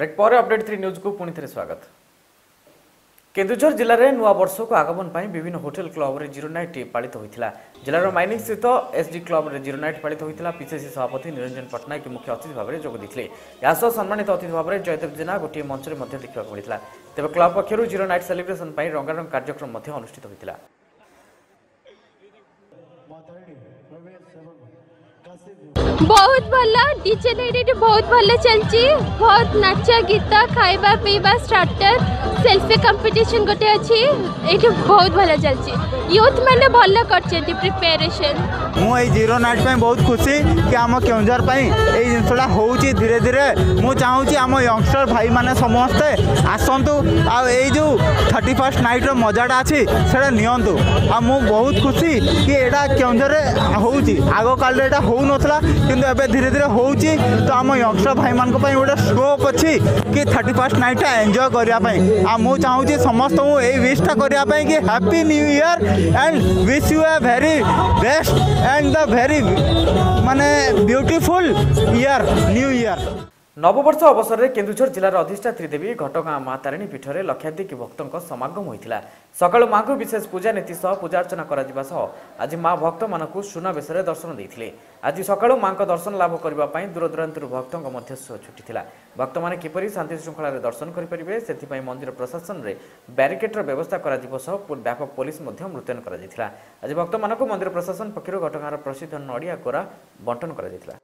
Break पर update 3 news को पुणी थे स्वागत। केन्दुझर जिले में नुआ वर्ष को आगमन पर विभिन्न होटेल क्लब रे जीरो नाइट पालित होता। जिलार माइनिंग स्थित एसडी क्लब रे जीरो नाइट पालित होता। पीसीसी सभापति निरंजन पट्टनायक मुख्य अतिथि भाव में जोग देते। या सम्मानित अतिथि भाव में जयदेव जेना गोटे मंच में देखा मिलता। तेज क्लब पक्षर जीरो नाइट सेलिब्रेशन पर रंगारंग कार्यक्रम अनुष्ठित होता। बहुत भल डीजे लाइट बहुत भल चलची। बहुत नाच गीत खाइबा पीबा स्टार्टर सेल्फी कंपटीशन गोटे अच्छी ये बहुत भल चलची। यूथ मैंने भल कर प्रिपेरेशन। मुझे जीरो नाइट पे बहुत खुशी कि आम केउंझर ये जिनसा हो धीरे धीरे मुझे चाहूँगी आम यंगस्टर भाई मैंने समस्ते आसतु जो 31st नाइट मजाटा अच्छी से नियंतु। मु बहुत खुशी कि यहाँ केउंझर हो आग काल हो नाला किंतु एबे धीरे धीरे होउची। तो आम यंगस्टर भाई मान गोटे स्कोप अच्छी कि 31st नाइट एंजॉय करने। मु चाहूँगी समस्त यही विशटा करने कि happy new year and wish you a very best and the very माने ब्यूटीफुल ईयर न्यू ईयर। नववर्ष अवसर में केन्दुझर जिलार अधिष्ठात्री देवी घटगाँ माँ तारिणी पीठ में लक्षाधिक भक्तों समागम होता। सकाळु माँ को विशेष पूजा नीति सह पूजा अर्चना करा आज माँ भक्त मानक सुनावेश दर्शन देते। आज सकाळु माँ को दर्शन लाभ करने दूर दूरांत भक्तों मध्य छुटी। भक्त मैंने किपरि शांति श्रृंखला दर्शन करेंगे से मंदिर प्रशासन में ब्यारिकेड्र व्यवस्था कर व्यापक पुलिस मुतयन कर। आज भक्त मानक मंदिर प्रशासन पक्षर घटगाँर प्रसिद्ध नड़िया कोरा बंटन कर।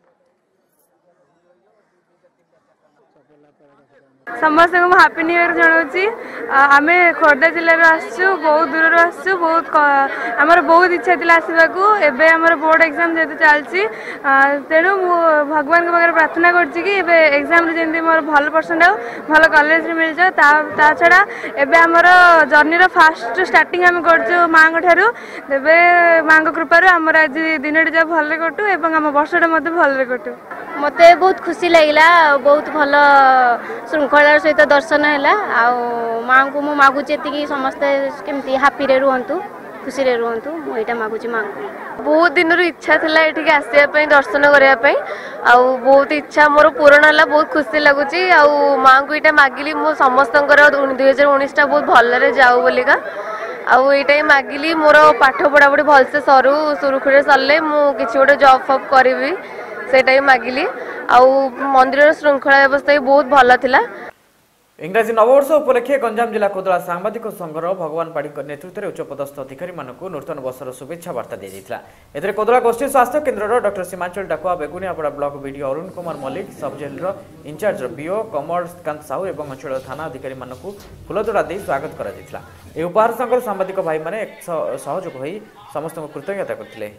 समस्त को हैप्पी न्यू ईयर जनाऊँगी। आम खोर्धा जिले आसचु बहुत दूर आसचु। बहुत आमर बहुत इच्छा थी आसवाक। एबे आमर बोर्ड एग्जाम जेहतु चलती तेणु भगवान के पाखे प्रार्थना करछि कि एबे एग्जाम जमी मोर भल परसेंट आउ भल कॉलेज मिल जाए। ता छड़ा एबे आमर जर्नी फास्ट स्टार्टिंग आम कर माँ ठारू तेबे माँ कृपार आमर आज दिन टा भल कटू एवं आम वर्षटा भल कटू। मत बहुत खुशी लगिला। बहुत भल श्रृंखलार सहित दर्शन है। माँ को मुझे मागुचे कि समस्ते केमती हापी रुहतु खुशी रुहतु मुझे मागुची माँ को। बहुत दिन इच्छा थी ये आसवाई दर्शन करने बहुत इच्छा मोर पूरण है। बहुत खुशी लगुच माँ को ये मागिली मो समस्त 2019 बहुत भल जाऊ बोलिका आईटा मागिली मोर पाठ पढ़ा पढ़ी भलसे सरू सुरुखुरे सरले मुझे गोटे जॉब फॉब करी से मागिली। मंदिर श्रृंखला व्यवस्था भी बहुत भल थिला। इंग्राजी नववर्ष उपलक्षे गंजाम जिला कोदला सांबादिक संघर भगवान पाड़ी नेतृत्व में उच्चपदस्थ अधिकारी नूतन वर्षर शुभेच्छा वार्ता दी। कोदला गोष्ठी स्वास्थ्य केन्द्र डॉ Simanchal Dakua Beguniapada block BDO Arun Kumar Mallick sub jail incharge BO Kamalkant Sahu और अंचल थाना अधिकारी फूलतोड़ा दे स्वागत कर उपहार संघर सांबादिक भाई मैंने सहयोग हो समस्त कृतज्ञता करते।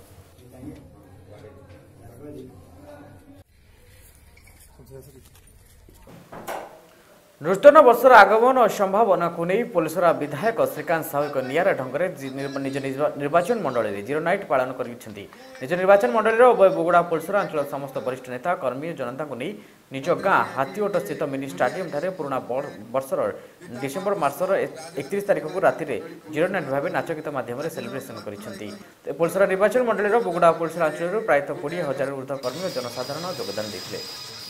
नूतन वर्षर आगमन और संभावना को नहीं पुलिसर विधायक श्रीकांत साहू एक निरा ढंग से निज निर्वाचन मंडल में जीरो नाइट पालन कर निज निर्वाचन मंडल उभय बोगुड़ा पुलिसर अंचल समस्त वरिष्ठ नेता कर्मी जनता को नहीं निज गाँ हाथीओट स्थित मिनी स्टाडियम ठारे पुराना वर्षर डिसेम्बर मासर 31 तारीख को राति जीरो नाइट भाव नाच गीत माध्यम सेलिब्रेशन कर पुलिसर निर्वाचन मंडल बोगुड़ा पुलिसर अंचल प्रायः 20,000 ऊर्ध्व कर्मी और जनसाधारण योगदान देते।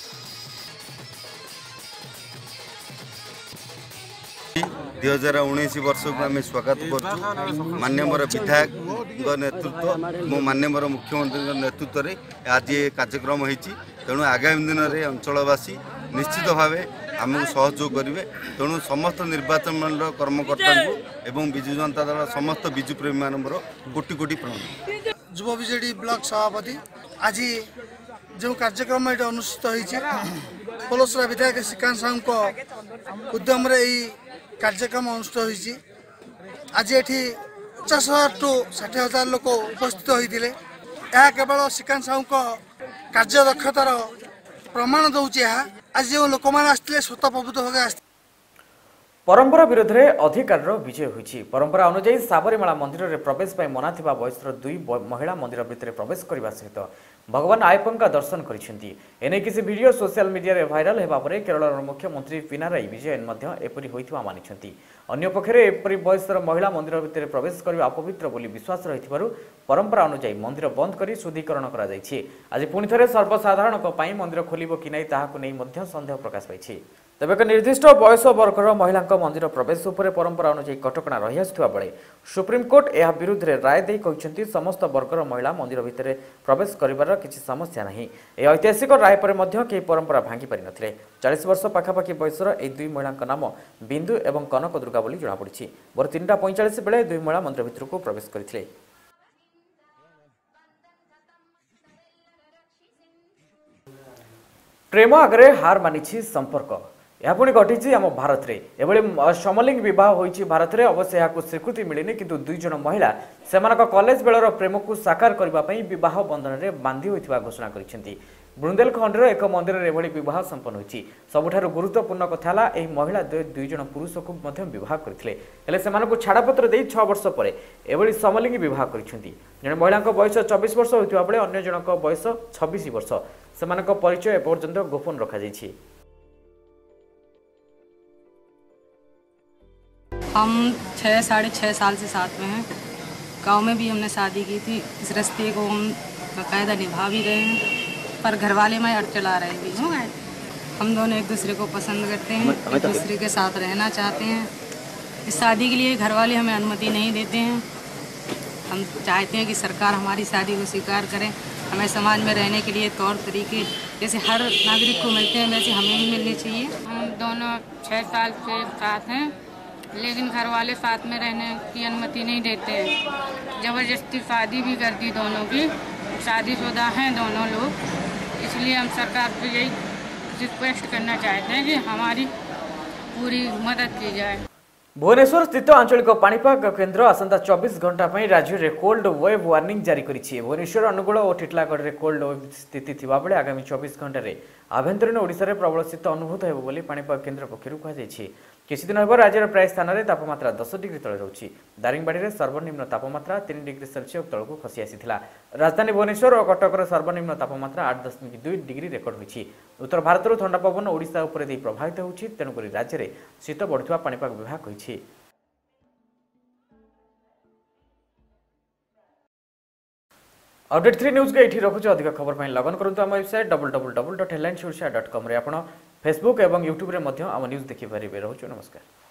2019 वर्ष को आम स्वागत कर माननीय विधायक नेतृत्व मो माननीय मुख्यमंत्री नेतृत्व में आज ये कार्यक्रम होती। तेणु आगामी दिन में अंचलवासी निश्चित भाव आमको सहयोग करेंगे। तेणु समस्त निर्वाचन मंडल कर्मकर्ता एवं विजु जनता दल समस्त विजु प्रेमी मान कोटि कोटि प्रणाम। युवा बीजेडी ब्लॉक सभापति आज जो कार्यक्रम ये अनुष्ठित होती पलसरा विधायक श्रीकांत साहू उद्यम कार्यक्रम अनुष्ठित होती। आज ये 50,000 टू 60,000 लोक उपस्थित होते। यह केवल श्रीकांत साहू कार्यदक्षतार प्रमाण दूसरी। आज जो लोक मैंने आसते स्वतःप्रभुत भाव आस परंपरा विरोध में अधिकार विजय होती। परंपरा अनुसार साबरीमाला मंदिर में प्रवेश पर मना बयसर 2 महिला मंदिर भितर प्रवेश करने सहित भगवान आयप्पा दर्शन करिसेंती। एने किसी वीडियो सोशल मीडिया रे भाइराल हेबा परे केरलर मुख्यमंत्री पिनाराई विजयन मध्य एपरि होइथिबा मानिछंती। अन्य पक्षरे एपरि बयसर महिला मंदिर भितर प्रवेश करबा अपवित्र बोली विश्वास रहिथिबारु परंपरा अनुसार मंदिर बंद करी शुद्धिकरण करा जायछि। आज पुनि थरे सर्वसाधारणक पई मंदिर खोलिबो कि नै ताहाकु नै मध्य संदेह प्रकाश पाइछि। तेज एक निर्दिष्ट बयस वर्गर महिला मंदिर प्रवेश उपर परंपरा अनुसार कटकणा रही आसुवा बेले सुप्रीमकोर्ट यह विरुद्ध में राय दे कहते समस्त वर्गर महिला मंदिर भितर प्रवेश कर किसी समस्या नहीं। यह ऐतिहासिक राय पर कई परंपरा भांगी पारि नथिले। 40 वर्ष पाखापाखि बयसर यह दुई महिला नाम बिंदु एवं कनक दुर्गा बोली जमापड़ी। भोर 3:45 बेले दुई महिला मंदिर भितर को प्रवेश करथिले। प्रेम आगे हार मानिछि संपर्क। यह पुणी घटी आम भारत में एभली समलिंग बह होती भारत में। अवश्य यहाँ स्वीकृति मिलनी किंतु दुई जन महिला से कॉलेज बेलर प्रेम को साकार करने बह बंधन में बांधि होता घोषणा कर बुंदेलखंडर एक मंदिर में एभली बह संपन्न होती। सबुठारु गुरुत्वपूर्ण कथा है महिला दुई जन पुरुष को बह करते छाड़पत्र दे 6 वर्ष पर एभली समलिंगी बह कर जड़े महिला बयस 24 वर्ष होता बेले अन्य जनक बयस 26 वर्ष से परिचय एपर्यंत गोपन रखा जाइछि। हम 6-6.5 साल से साथ में हैं। गांव में भी हमने शादी की थी। इस रिश्ते को हम बाकायदा निभा भी रहे हैं, पर घरवाले में अड़ चला रहे हैं। हम दोनों एक दूसरे को पसंद करते हैं, एक दूसरे के साथ रहना चाहते हैं। इस शादी के लिए घरवाले हमें अनुमति नहीं देते हैं। हम चाहते हैं कि सरकार हमारी शादी को स्वीकार करें। हमें समाज में रहने के लिए तौर तरीके जैसे हर नागरिक को मिलते हैं वैसे हमें भी मिलने चाहिए। हम दोनों 6 साल से साथ हैं, लेकिन घर वाले साथ में रहने की अनुमति नहीं देते हैं। ज़बरदस्ती शादी भी कर दी दोनों की। शादीशुदा हैं दोनों लोग, इसलिए हम सरकार को यही रिक्वेस्ट करना चाहते हैं कि हमारी पूरी मदद की जाए। भुवनेश्वर स्थित आंचलिक पाणीपाग केन्द्र आसंता 24 घंटा राज्य में कोल्ड वेव वार्निंग जारी करिछि। भुवनेश्वर अनुगुल और टिटलागढ़ में कोल्ड वेव स्थिति थिबा बेले आगामी 24 घंटा आभ्यंतरीण ओडिशा रे प्रबल शीत अनुभूत हेबो बोली पाणीपाग केन्द्र पक्षरु कहाଯାଇଛି। किछि दिन हेबो राज्यर प्राय स्थान में तापमात्रा 10 डिग्री तले रहुछि। दारिंगबाड़ी में सर्वनिम्न तापमात्रा 3 डिग्री सेल्सियस तलकू खसी आसीथिला। राजधानी भुवनेश्वर और कटकर सर्वनिम्न तापमात्रा 8.2 डिग्री रेकर्ड होइछि। उत्तर भारत ठंडा पवन ओडिशा उपर दे प्रभावित होउछि, तेणुकरी राज्य में शीत बढ़ुवा पाणीपाग विभाग कहिछि। अपडेट 3 न्यूज के ये रखुचे। अधिक खबर पर लगन करूँ आम वेबसाइट www.headlinesodisha.com। आप फेसबुक और यूट्यूब रे आम न्यूज देखिपारे। रोचु नमस्कार।